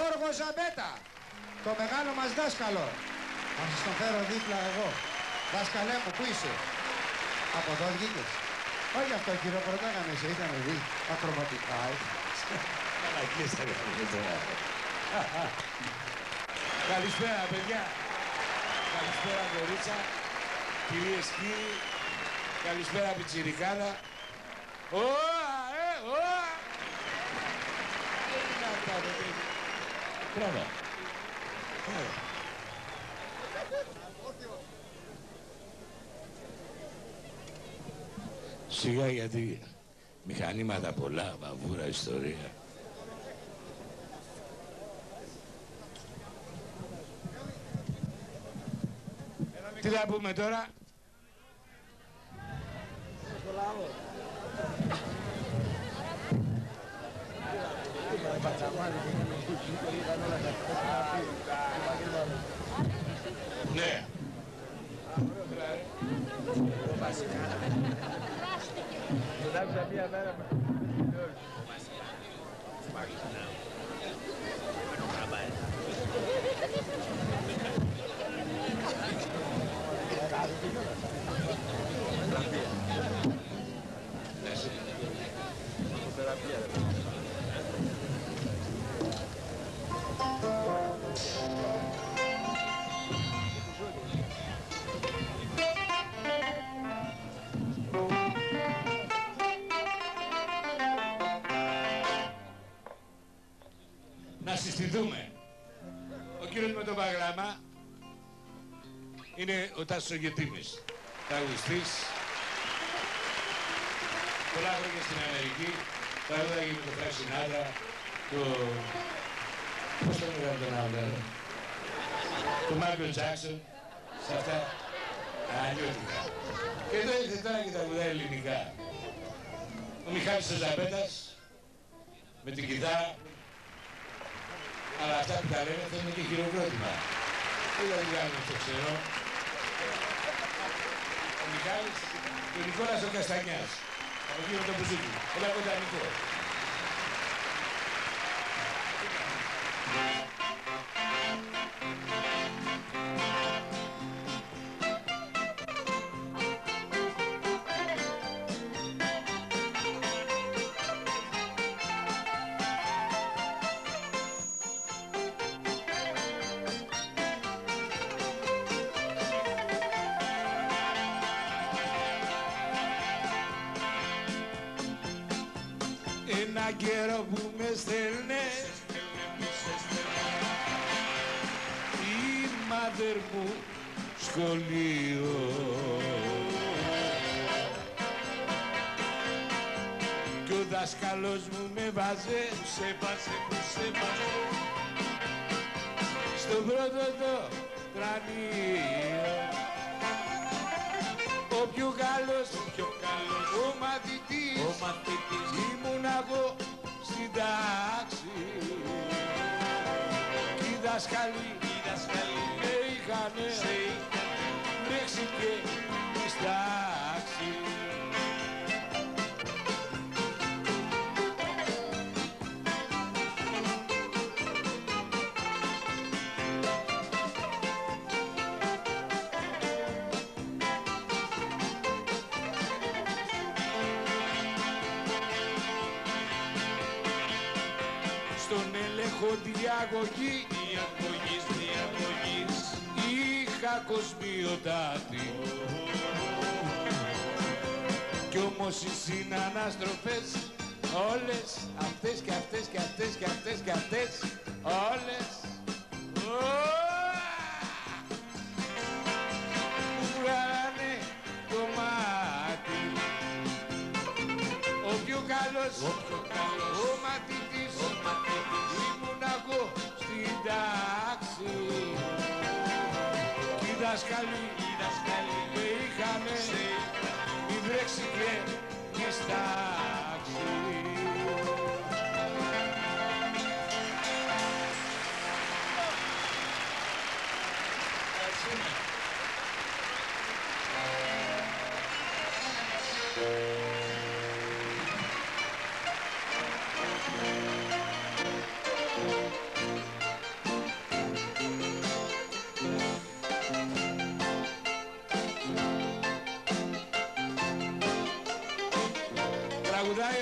Γιώργο Ζαμπέτα, το μεγάλο μας δάσκαλο. Να σας τον φέρω δίπλα εγώ. Δάσκαλέ μου, πού είσαι? Από εδώ βγήκες? Όχι αυτό, χειροκροτά έκανες, είχαμε δει ακροματικά. Μαλακίες θα κάνουμε τώρα. Καλησπέρα, παιδιά. Καλησπέρα, κορίτσα. Κυρίες, κύριοι. Καλησπέρα, πιτσιρικάνα. Μπράβο. Σιγά, γιατί μηχανήματα πολλά, βαβούρα, ιστορία. Τι θα πούμε τώρα? Ναι. Να συστηθούμε. Ο κύριος με το παγράμμα είναι ο Τάσος ο Γετήμης, τραγουδιστής. Πολλά χρόνια στην Αμερική, τραγουδάγει με τον Φρανκ Σινάτρα, πώς το λέγαμε τον άλλο, τον Μάικλ Τζάκσον, σε αυτά αλλιώτικα. Και εδώ ήρθε τώρα και τραγουδάει ελληνικά. Ο Μιχάλης ο Ζαμπέτας, με την κιθάρα. Αλλά αυτά που τα λέμε θέλουν και χειροκρότημα. Δεν θα βγάλουμε στο ξερό. Ο Μιχάλης και ο Νικόλας ο Καστανιάς. Από εκεί με το μπουζούκι. Έλα κοντά Νικό. Ένα καιρό που με στέλνε η μάδερ μου σχολείο κι ο δάσκαλος μου με βάζε, στο πρώτο το τρανείο. Ο πιο καλός, ο μαθητής, ήμουν εγώ στην τάξη. Κι οι δάσκαλοι με είχανε ρίξει και τη στάξη. Στον έλεγχο διαγωγής είχα κοσμιοτάτη κι όμως οι συναναστροφές όλες αυτές και αυτές και αυτές και αυτές και αυτές όλες μου βγάλανε το μάτι. Ο πιο καλός, ο μαθητής, ήμουν εγώ στην τάξη. Κι οι δάσκαλοι με είχανε μη βρέξει και στάξη.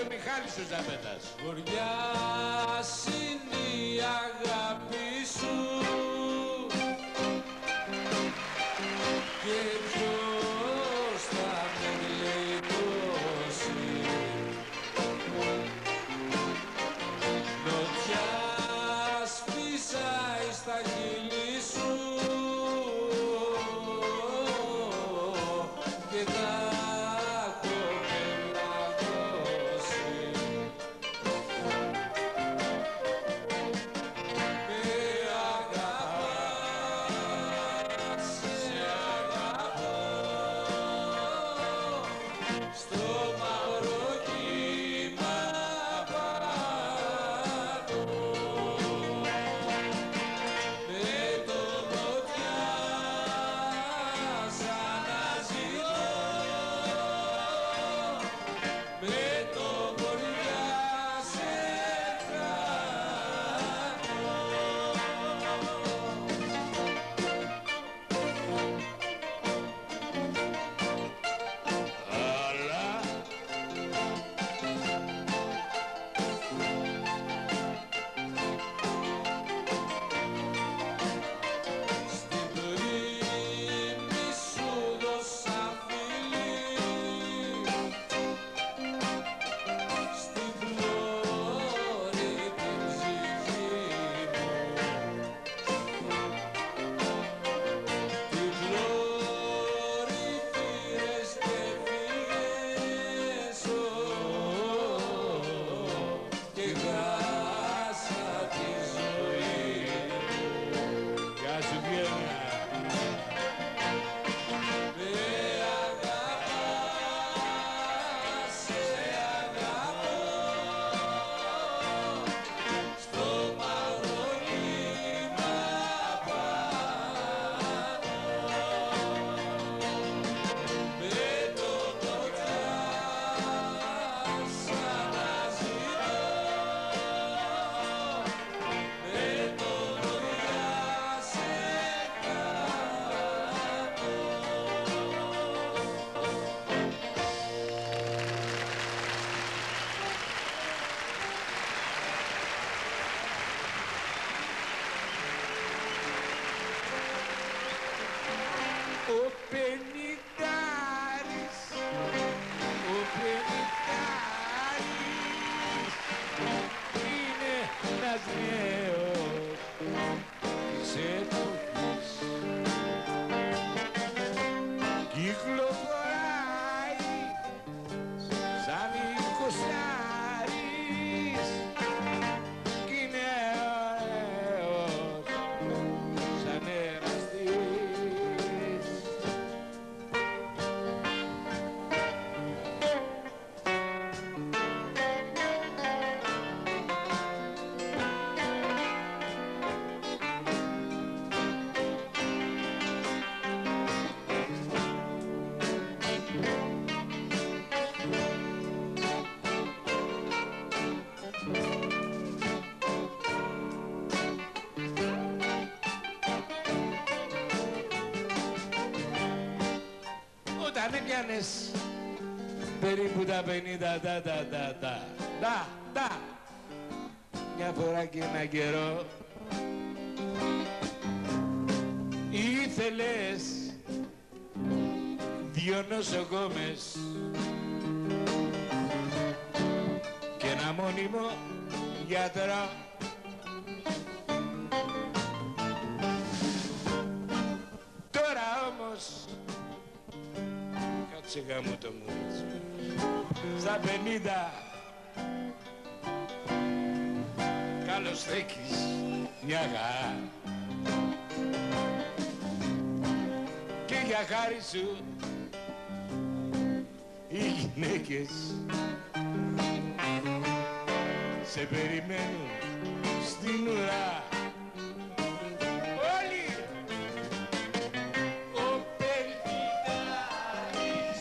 ο Μιχάλης ο Ζαπέτας. Βοριάς είναι η αγάπη σου και ποιος θα με γλιτώσει. Νοτιάς φυσάει στα χείλη σου και τα έχω πελαγώσει. Με αγαπάς, σε αγαπώ στο μαύρο κύμα πάνω. Με το νοτιάς αναζητώ, με το βορειάς εκράτω. Αλλά Στην πρίμη σου δώσα φιλί, στην πλώρη την ψυχή μου, την πλώρη πήρες και φύγες, και χάσα τη ζωή μου. γεια σου Βιέννα. Με αγαπάς, σε αγαπώ στο μαύρο κύμα πάνω. Με το νοτιάς αναζητώ, με το βορειάς εκράτω. Ο Πενιντάρης, ο Πενιντάρης είναι ένας νέος της εποχής. Κυκλοφοράει σαν εικοσάρης κι είναι ωραίος σαν εραστής. Όταν έπιανες περίπου τα 50 μια φορά και ένα καιρό ήθελες δυο νοσοκόμες και ένα μόνιμο γιατρό. Τώρα όμως κάτσε γάμο το μούριτσο στα 50 καλώς στέκεις μια χαρά και για χάρη σου οι γυναίκες σε περιμένουν στην ουρά. Όλοι! Ο Πενιντάρης,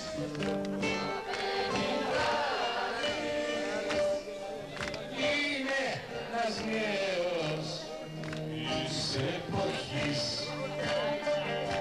είναι ένας νέος της εποχής.